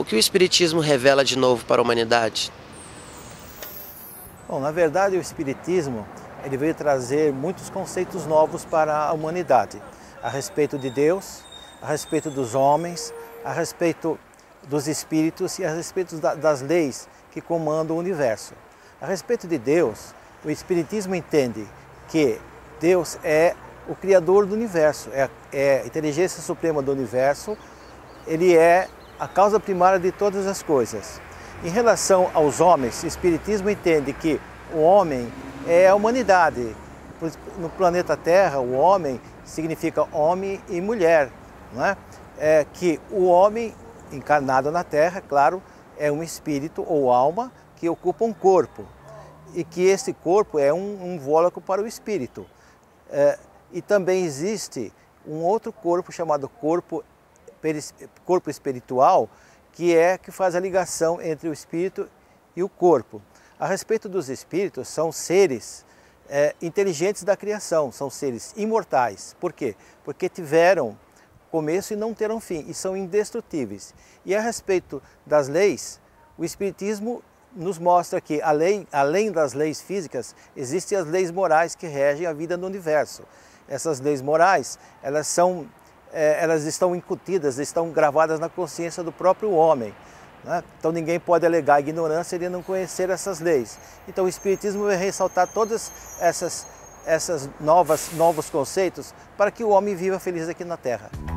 que o Espiritismo revela de novo para a humanidade? Bom, na verdade, o Espiritismo ele veio trazer muitos conceitos novos para a humanidade, a respeito de Deus, a respeito dos homens, a respeito dos espíritos e a respeito das leis que comandam o universo. A respeito de Deus, o Espiritismo entende que Deus é o Criador do universo, é a inteligência suprema do universo, ele é a causa primária de todas as coisas. Em relação aos homens, o Espiritismo entende que o homem é a humanidade. No planeta Terra, o homem significa homem e mulher, não é? Que o homem encarnado na Terra, claro, é um espírito ou alma que ocupa um corpo e que esse corpo é um invólucro para o espírito. E também existe um outro corpo chamado corpo espiritual, que faz a ligação entre o espírito e o corpo. A respeito dos espíritos, são seres inteligentes da criação, são seres imortais. Por quê? Porque tiveram começo e não terão fim, e são indestrutíveis. E a respeito das leis, o Espiritismo nos mostra que, além das leis físicas, existem as leis morais que regem a vida no universo. Essas leis morais, elas estão incutidas, estão gravadas na consciência do próprio homem, né? Então ninguém pode alegar ignorância de não conhecer essas leis. Então o Espiritismo vai ressaltar todas essas novos conceitos para que o homem viva feliz aqui na Terra.